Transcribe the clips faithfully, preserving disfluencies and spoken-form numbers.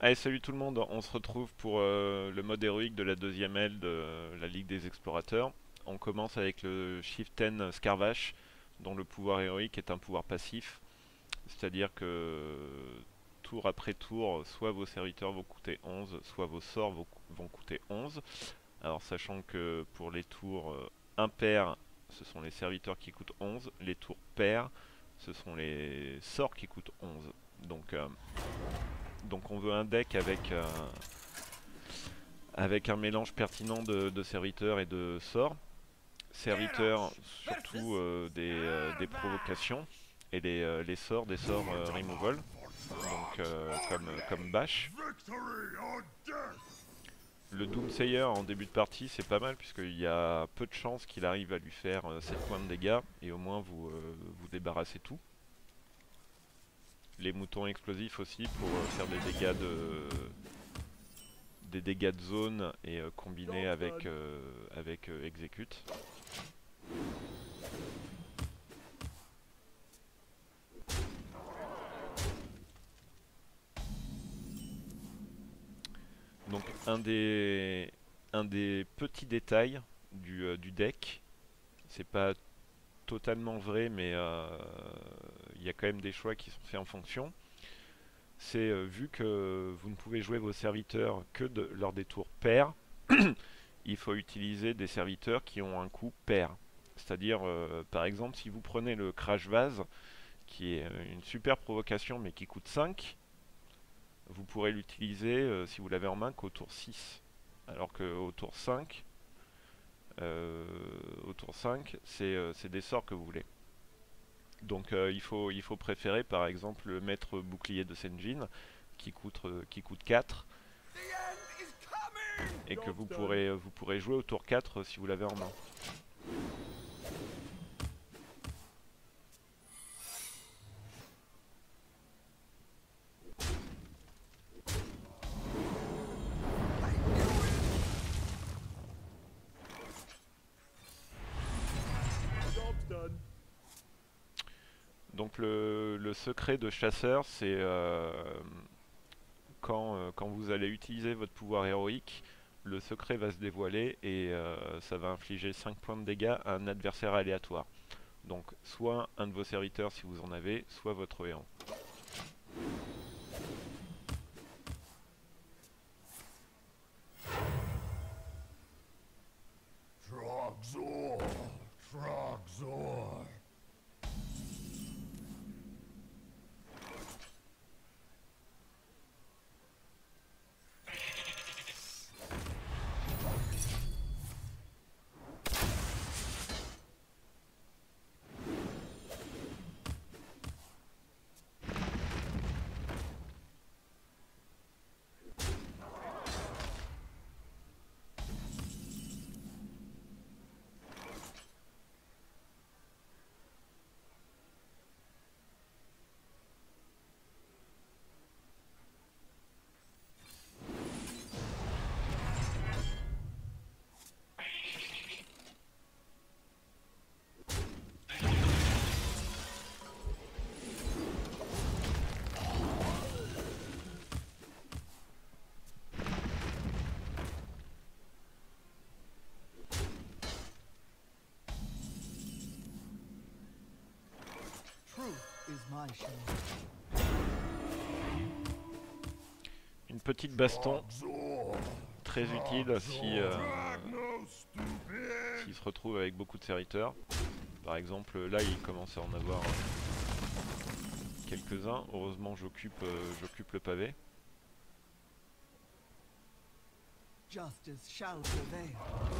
Allez, salut tout le monde, on se retrouve pour euh, le mode héroïque de la deuxième aile de euh, la Ligue des Explorateurs. On commence avec le Chieftain Scarvash, dont le pouvoir héroïque est un pouvoir passif, c'est-à-dire que tour après tour, soit vos serviteurs vont coûter onze, soit vos sorts vont, vont coûter onze. Alors sachant que pour les tours euh, impairs, ce sont les serviteurs qui coûtent onze, les tours pairs, ce sont les sorts qui coûtent onze. Donc... euh, donc on veut un deck avec, euh, avec un mélange pertinent de, de serviteurs et de sorts. Serviteurs surtout euh, des, euh, des provocations et les, euh, les sorts des sorts euh, removal. Donc euh, comme, comme Bash. Le Doomsayer en début de partie c'est pas mal puisqu'il y a peu de chances qu'il arrive à lui faire euh, sept points de dégâts et au moins vous, euh, vous débarrassez tout. Les moutons explosifs aussi pour euh, faire des dégâts de, des dégâts de zone et euh, combinés avec, euh, avec euh, Execute. Donc un des, un des petits détails du, euh, du deck, c'est pas totalement vrai mais euh, il y a quand même des choix qui sont faits en fonction. C'est euh, vu que vous ne pouvez jouer vos serviteurs que de, lors des tours pairs, il faut utiliser des serviteurs qui ont un coût pair. C'est-à-dire, euh, par exemple, si vous prenez le Crash Vase, qui est une super provocation mais qui coûte cinq, vous pourrez l'utiliser euh, si vous l'avez en main qu'au tour six. Alors qu'au tour cinq, euh, au tour cinq, c'est euh, des sorts que vous voulez. Donc euh, il, faut, il faut préférer par exemple le maître bouclier de Senjin qui coûte, euh, qui coûte quatre et que vous pourrez, vous pourrez jouer au tour quatre si vous l'avez en main. Donc le, le secret de chasseur, c'est euh, quand, euh, quand vous allez utiliser votre pouvoir héroïque, le secret va se dévoiler et euh, ça va infliger cinq points de dégâts à un adversaire aléatoire. Donc soit un de vos serviteurs si vous en avez, soit votre héros. Trogzor, Trogzor. Une petite baston, très utile si euh, s'il se retrouve avec beaucoup de serviteurs. Par exemple, là il commence à en avoir quelques-uns. Heureusement j'occupe euh, j'occupe le pavé. Justice shall prevail.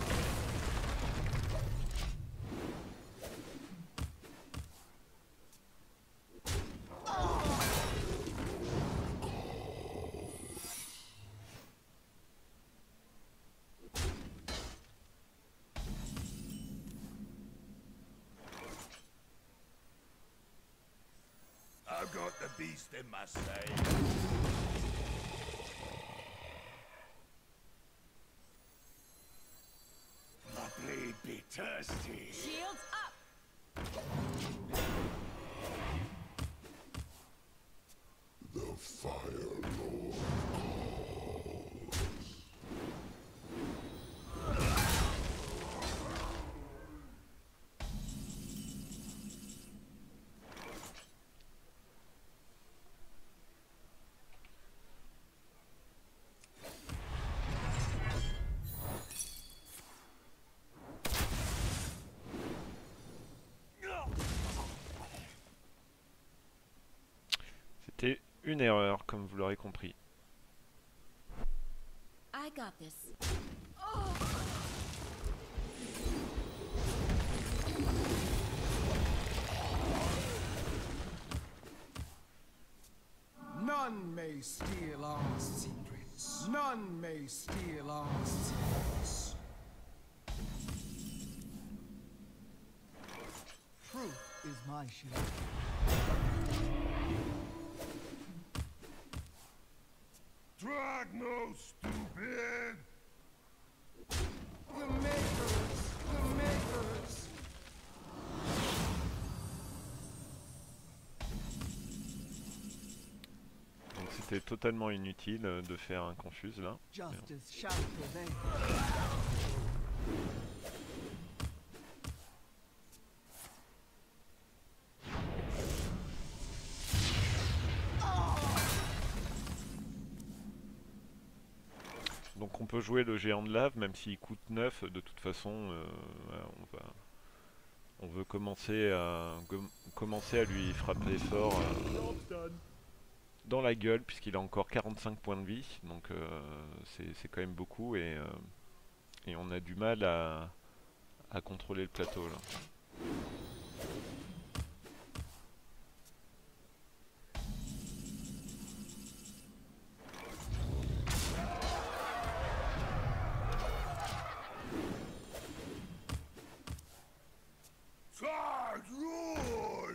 I've got the beast in my sight. My blade be thirsty. Shields up! The Fire Lord. une erreur, comme vous l'aurez compris. I got this. None may steal our secrets. None may steal our secrets. Truth is my shield. Drag no stupid! The makers! The makers! Donc c'était totalement inutile euh, de faire un confuse là. Justice shall prevail. Donc on peut jouer le géant de lave même s'il coûte neuf, de toute façon euh, voilà, on, va, on veut commencer à, commencer à lui frapper fort euh, dans la gueule puisqu'il a encore quarante-cinq points de vie, donc euh, c'est quand même beaucoup et, euh, et on a du mal à, à contrôler le plateau là. Charge rule!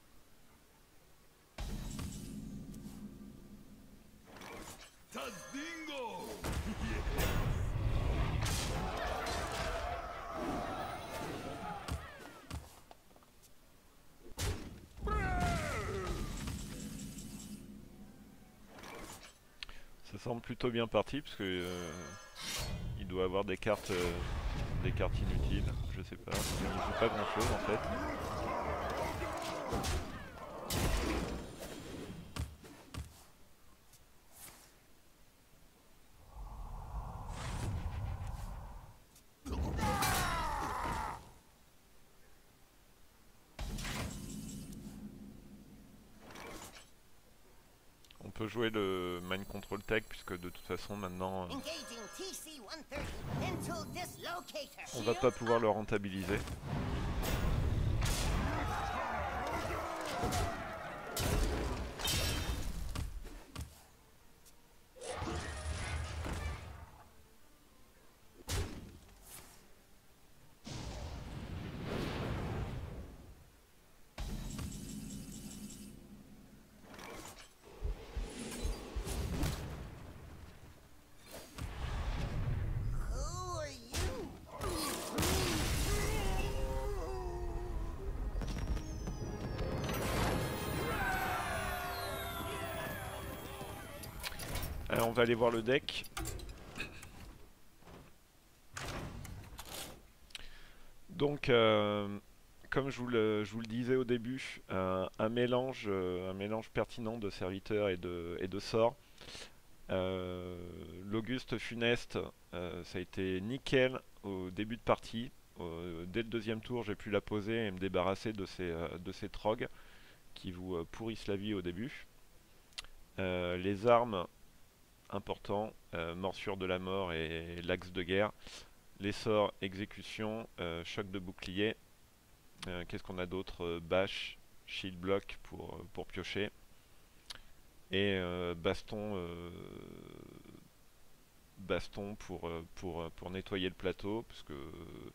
Tazdingo! Ça semble plutôt bien parti parce que euh, il doit avoir des cartes euh, des cartes inutiles, je sais pas, il joue pas grand chose en fait. On peut jouer le Mind Control Tech puisque de toute façon maintenant euh, Engaging T C one thirty into dislocator. on va pas pouvoir le rentabiliser. Who are you? Alors on va aller voir le deck. Donc euh, comme je vous, le, je vous le disais au début, un, un mélange, euh, un mélange pertinent de serviteurs et de, et de sorts. Euh, L'Auguste Funeste, euh, ça a été nickel au début de partie. Euh, dès le deuxième tour, j'ai pu la poser et me débarrasser de ces, euh, de ces trogs qui vous euh, pourrissent la vie au début. Euh, les armes, importants, euh, morsure de la mort et, et l'axe de guerre. Les sorts, exécution, euh, choc de bouclier. Euh, Qu'est-ce qu'on a d'autre? euh, Bâche, shield block pour, pour piocher. Et euh, baston, euh, baston pour, euh, pour, pour nettoyer le plateau, parce que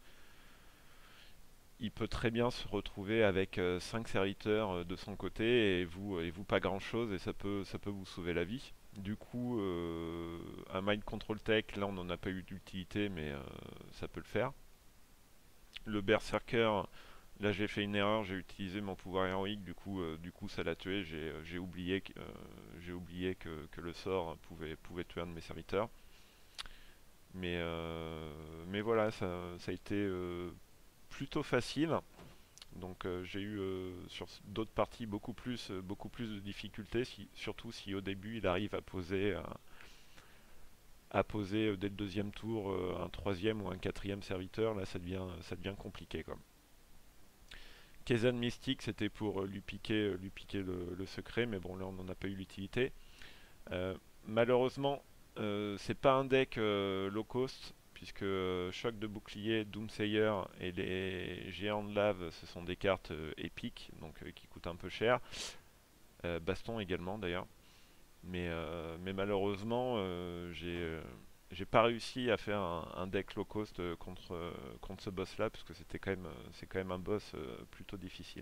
il peut très bien se retrouver avec euh, cinq serviteurs euh, de son côté et vous, et vous pas grand chose, et ça peut, ça peut vous sauver la vie. Du coup, euh, un Mind Control Tech, là on n'en a pas eu d'utilité, mais euh, ça peut le faire. Le Berserker, là j'ai fait une erreur, j'ai utilisé mon pouvoir héroïque, du coup, euh, du coup ça l'a tué, j'ai j'ai oublié, que, euh, j'ai oublié que, que le sort pouvait, pouvait tuer un de mes serviteurs. Mais, euh, mais voilà, ça, ça a été euh, plutôt facile. Donc euh, j'ai eu euh, sur d'autres parties beaucoup plus, euh, beaucoup plus de difficultés, si, surtout si au début il arrive à poser, euh, à poser euh, dès le deuxième tour euh, un troisième ou un quatrième serviteur, là ça devient, ça devient compliqué quoi. Kaizen Mystique, c'était pour euh, lui piquer, euh, lui piquer le, le secret, mais bon, là on n'en a pas eu l'utilité. Euh, malheureusement, euh, c'est pas un deck euh, low cost, puisque euh, Choc de bouclier, Doomsayer et les géants de lave, ce sont des cartes euh, épiques, donc euh, qui coûtent un peu cher. Euh, Baston également d'ailleurs. Mais, euh, mais malheureusement, euh, j'ai euh, j'ai pas réussi à faire un, un deck low cost euh, contre, euh, contre ce boss là, parce que c'était quand même, euh, c'est quand même un boss euh, plutôt difficile.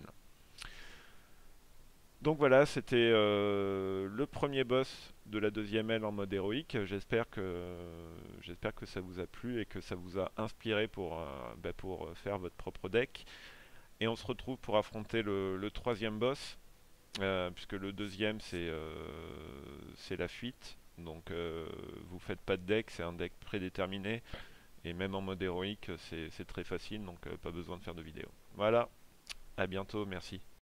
Donc voilà, c'était euh, le premier boss de la deuxième aile en mode héroïque. J'espère que, j'espère que ça vous a plu et que ça vous a inspiré pour, euh, bah, pour faire votre propre deck. Et on se retrouve pour affronter le, le troisième boss, euh, puisque le deuxième c'est euh, c'est la fuite. Donc euh, vous faites pas de deck, c'est un deck prédéterminé. Et même en mode héroïque, c'est c'est très facile, donc euh, pas besoin de faire de vidéo. Voilà, à bientôt, merci.